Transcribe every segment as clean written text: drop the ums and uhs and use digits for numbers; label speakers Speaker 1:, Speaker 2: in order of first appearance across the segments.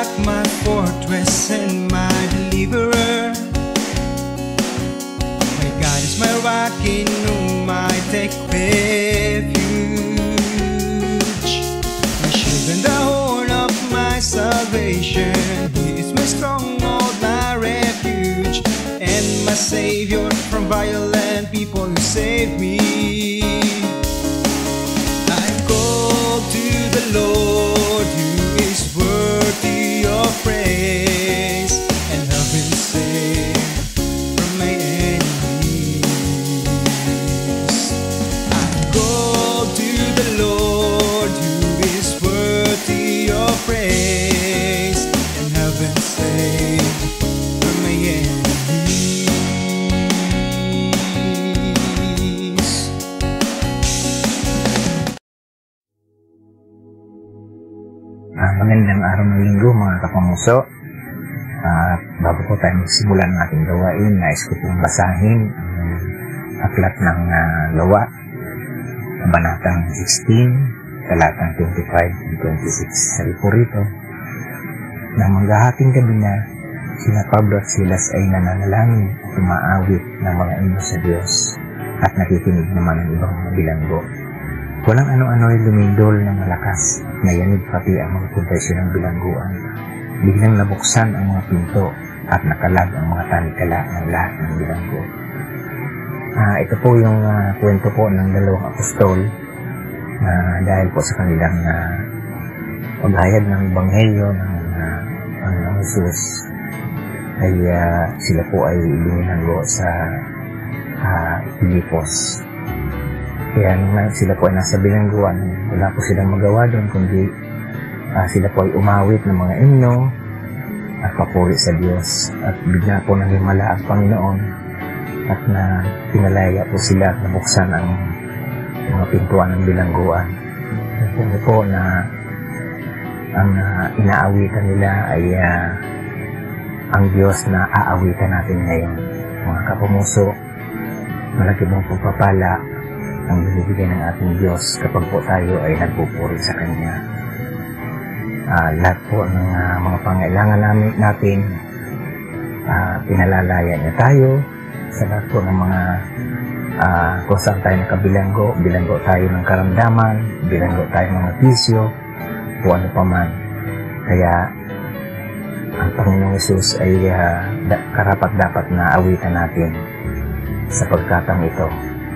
Speaker 1: rock, my fortress and my deliverer. My God is my rock, in whom I take refuge. My shield and the horn of my salvation. He is my stronghold, my refuge, and my Savior from violent people who save me. I call to the Lord, who is worthy of praise, and have been saved from my enemies. I call to the Lord, who is worthy of praise, and have been saved from my enemies.
Speaker 2: Magandang araw ng linggo mga kapamuso. Bago po tayo magsimulan ng ating gawain, nais ko pong basahin ang aklat ng Gawa, Kabanatang 16, talatang 25 and 26. Sabi po rito, nang maghahating gabi na, sina Pablo at Silas ay nananalangin at umaawit ng mga himno sa Diyos, at nakikinig naman ng ibang mga bilanggo. Walang ano-ano ay lumindol ng malakas at nayanig pati ang mga konfesyon ng bilangguan. Biglang nabuksan ang mga pinto at nakalag ang mga tanikala ng lahat ng bilanggo. Ito po yung kwento po ng dalawang apostol dahil po sa kanilang paghayag ng Ebanghelyo ng Panginoong Jesus ay sila po ay ilinilanggo sa Filipos. Kaya nung sila po ay nasa bilangguan, wala po silang magawa doon, kundi sila po ay umawit ng mga himno at papuri sa Diyos. At bigla po nangimala ang Panginoon at na pinalaya po sila at nabuksan ang mga pintuan ng bilangguan. At po na ang inaawitan nila ay ang Diyos na aawitan natin ngayon. Mga kapumuso, malaki pong pagpapala ang binibigay ng ating Diyos kapag po tayo ay nagpupuri sa Kanya. Lahat po ng mga pangailangan natin, pinalalaya niya tayo. Sa lahat po ng mga kung saan tayo nakabilanggo, bilanggo tayo ng karamdaman, bilanggo tayo ng mga bisyo, o ano pa man. Kaya ang Panginoong Jesus ay karapat-dapat na awitan natin sa pagkatang ito.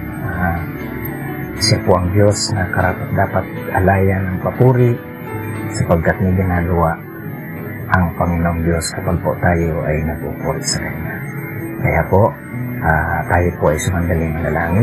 Speaker 2: Siya po ang Diyos na karapat-dapat alayan ng papuri sapagkat may ginagawa ang Panginoong Diyos kapag po tayo ay nagpupuri sa Kanya. Kaya po, tayo po ay sumandaling manalangin.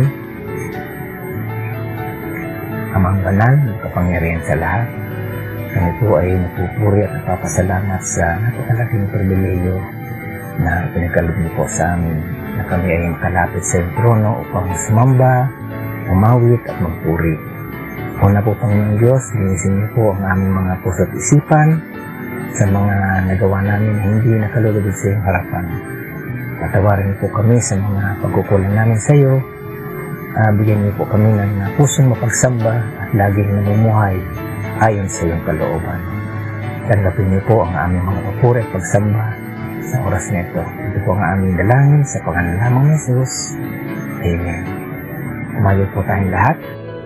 Speaker 2: Amang banal, kapangyarihan sa lahat, kami po ay nagpupuri at nagpapasalamat sa napakalaking pribileyo na pinagkaloob niyo po sa amin na kami ay makalapit sa iyong trono upang sumamba, umawit at magpuri. Una po, Panginoong Diyos, linisin niyo po ang aming mga puso at isipan sa mga nagawa namin na hindi nakalulubid sa iyong harapan. Patawarin niyo po kami sa mga pagkukulang namin sa iyo. Bigyan niyo po kami ng pusong mapagsamba at laging namumuhay ayon sa iyong kalooban. Tanggapin niyo po ang aming mga papuri at pagsamba sa oras na ito. Ito po ang aming dalangin sa pangalan lamang ni Jesus. Amen. Umayo po tayong lahat.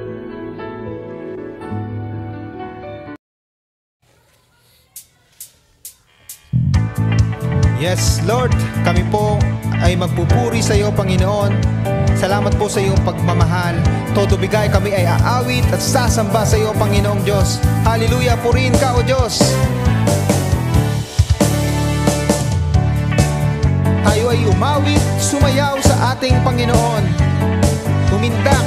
Speaker 1: Yes, Lord, kami po ay magpupuri sa iyo, Panginoon. Salamat po sa iyong pagmamahal. Todo bigay kami ay aawit at sasamba sa iyo, Panginoong Diyos. Hallelujah, purihin ka, O Diyos. Tayo ay umawit, sumayaw sa ating Panginoon. Tumindak,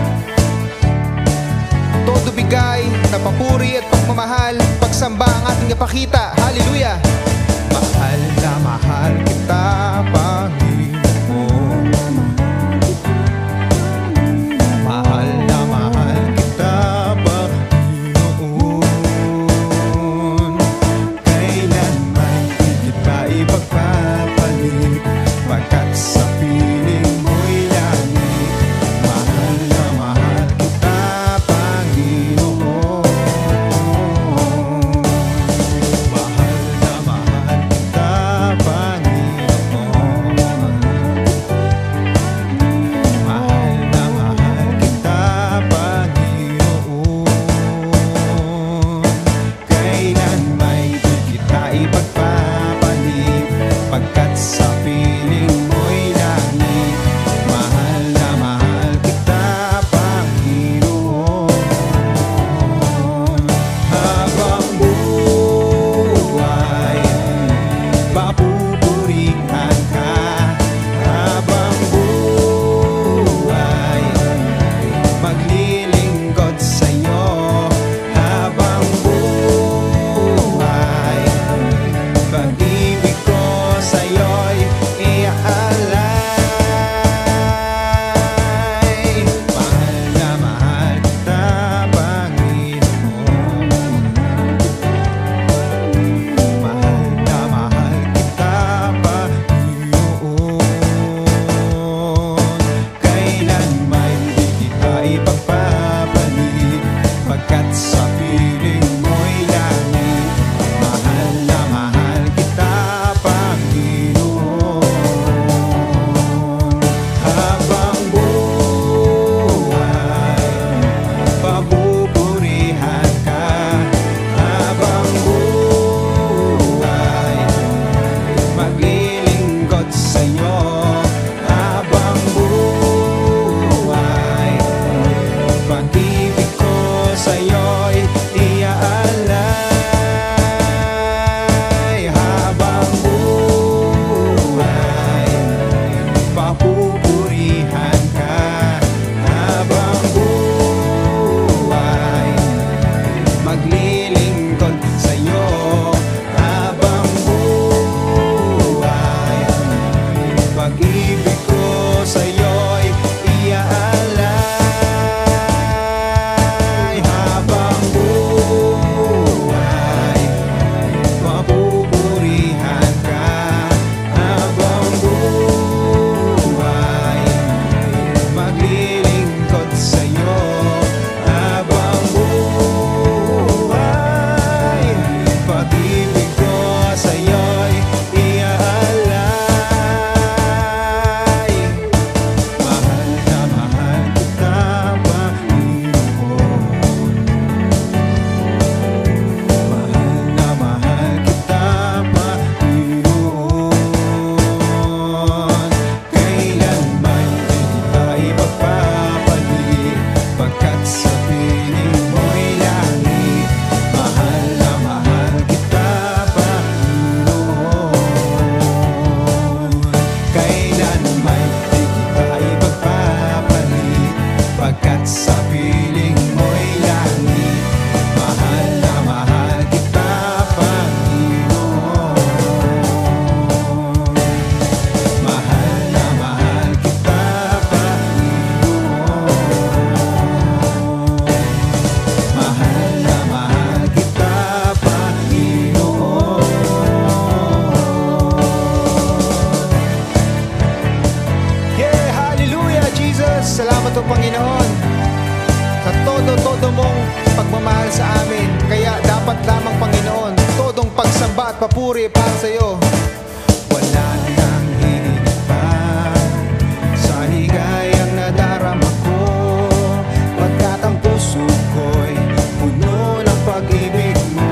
Speaker 1: todo bigay na papuri at pagmamahal, pagsamba ang ating ipakita. Hallelujah! Mahal na mahal kita, Panginoon. Mahal na mahal kita, Panginoon. Kailan may di kita ipagpapalit, pagkat sa piling mo'y langit. Mahal na mahal kita, Panginoon. Mahal na at papuri para sa iyo. Wala nang higit pa sa ligayang nadarama ko, pagkat ang puso ko'y puno ng pag-ibig mo.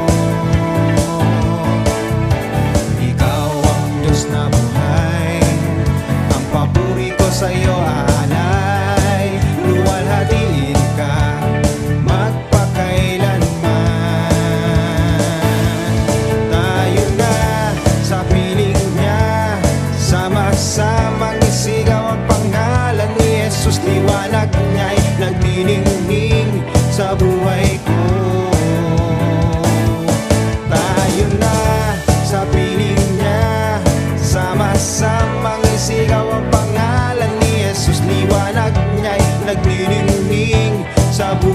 Speaker 1: Ikaw ang Diyos na buhay, ang papuri ko sa iyo alay. Luwalhatiin ka magpakailanman. Tayo na sa piling niya, sama-samang isigaw ang pangalan ni Jesus. Liwanag niya'y nagniningning sa buhay ko. Tayo na sa piling niya, sama-samang isigaw ang pangalan ni Jesus. Liwanag niya'y nagniningning sa buhay ko.